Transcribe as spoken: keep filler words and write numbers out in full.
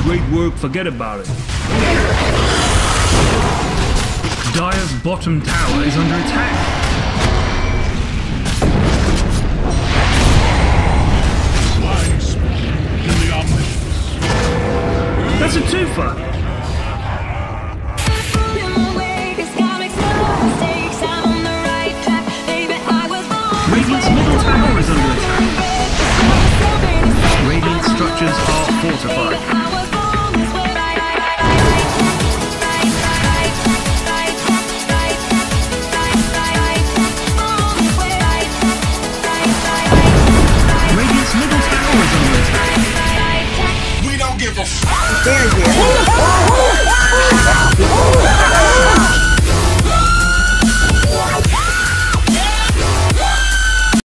great work, forget about it. Dire's bottom tower is under attack. Flying speed in the omnibus. That's a twofer.